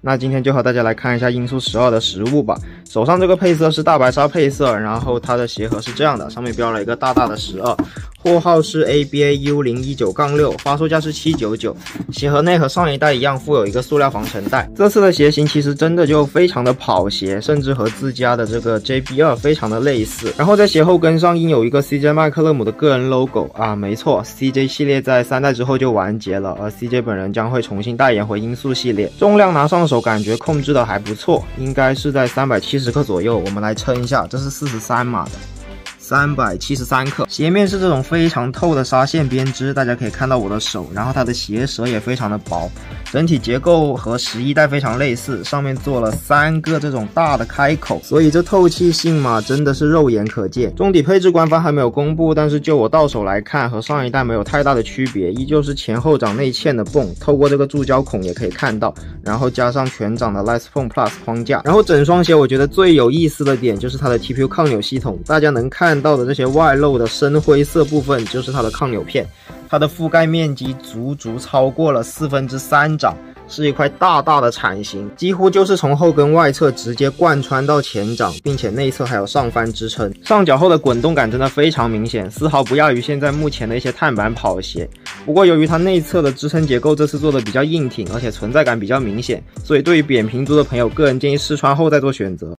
那今天就和大家来看一下音速12的实物吧。手上这个配色是大白鲨配色，然后它的鞋盒是这样的，上面标了一个大大的12，货号是 ABA-U019-6，发售价是799。鞋盒内和上一代一样附有一个塑料防尘袋。这次的鞋型其实真的就非常的跑鞋，甚至和自家的这个 JB2 非常的类似。然后在鞋后跟上印有一个 CJ 麦克勒姆的个人 logo 啊，没错 ，CJ 系列在3代之后就完结了，而 CJ 本人将会重新代言回音速系列。重量拿上手感觉控制的还不错，应该是在370克左右。我们来称一下，这是43码的。373克，鞋面是这种非常透的纱线编织，大家可以看到我的手，然后它的鞋舌也非常的薄，整体结构和11代非常类似，上面做了3个这种大的开口，所以这透气性嘛，真的是肉眼可见。中底配置官方还没有公布，但是就我到手来看，和上一代没有太大的区别，依旧是前后掌内嵌的泵，透过这个注胶孔也可以看到，然后加上全掌的 Lightphone Plus 框架，然后整双鞋我觉得最有意思的点就是它的 TPU 抗扭系统，大家能看到的这些外露的深灰色部分就是它的抗扭片，它的覆盖面积足超过了3/4掌，是一块大大的铲形，几乎就是从后跟外侧直接贯穿到前掌，并且内侧还有上翻支撑。上脚后的滚动感真的非常明显，丝毫不亚于现在目前的一些碳板跑鞋。不过由于它内侧的支撑结构这次做的比较硬挺，而且存在感比较明显，所以对于扁平足的朋友，个人建议试穿后再做选择。